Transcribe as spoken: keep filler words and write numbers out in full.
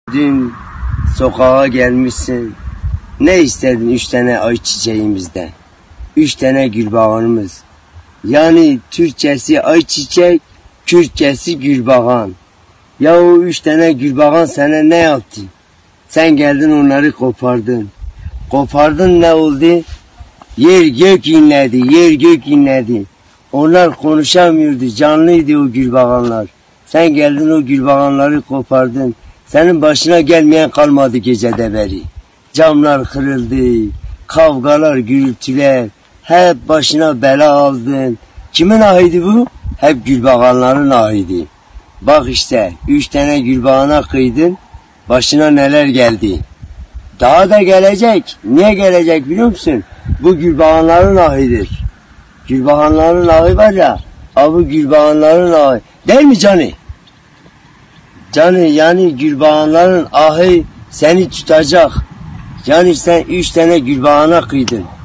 Dün sokağa gelmişsin. Ne istedin üç tane ayçiçeğimizden? Üç tane gülbağanımız. Yani Türkçesi ayçiçek, Kürtçesi gülbağan. Ya o üç tane gülbağan sana ne yaptı? Sen geldin onları kopardın. Kopardın, ne oldu? Yer gök inledi, yer gök inledi. Onlar konuşamıyordu, canlıydı o gülbağanlar. Sen geldin o gülbağanları kopardın. Senin başına gelmeyen kalmadı gecede beri. Camlar kırıldı, kavgalar, gürültüler. Hep başına bela aldın. Kimin ahıydı bu? Hep gülbağanların ahıydı. Bak işte, üç tane gülbağana kıydın, başına neler geldi. Daha da gelecek. Niye gelecek biliyor musun? Bu gülbağanların ahıdır. Gülbağanların ahı var ya, bu gülbağanların ahı. Değil mi Cani? Cani, yani gülbağanların ahı seni tutacak. Yani sen üç tane gülbağana kıydın.